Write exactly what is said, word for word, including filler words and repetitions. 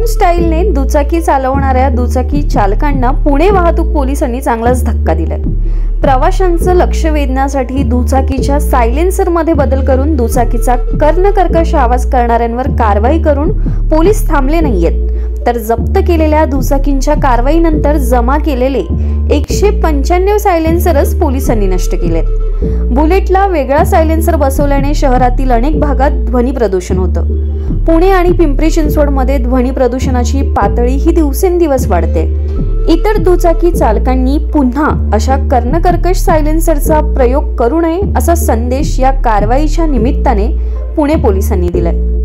खून स्टाईलने दुचाकी चालवणाऱ्या दुचाकी चालकांना पुणे वाहतूक पोलिसांनी चांगलाच धक्का दिलाय। प्रवाशांचं लक्ष वेधण्यासाठी दुचाकीच्या सायलेन्सरमध्ये बदल करून दुचाकीचा कर्णकर्कश आवाज करणाऱ्यांवर कारवाई करून पोलीस थांबले नाहीयेत, तर जप्त केलेल्या दुचाकींच्या कारवाईनंतर जमा केलेले एकशे पंच्याण्णव सायलेन्सरच पोलिसांनी नष्ट केलेत। बुलेटला वेगळा सायलेन्सर बसवल्याने शहरातील अनेक भागात ध्वनी प्रदूषण होतं। पुणे आणि पिंपरी चिंचवडमध्ये ध्वनी प्रदूषणाची पातळी ही दिवसेंदिवस वाढते। इतर दुचाकी चालकांनी पुन्हा अशा कर्णकर्कश सायलेन्सरचा प्रयोग करू नये असा संदेश या कारवाईच्या निमित्ताने पुणे पोलिसांनी दिलाय।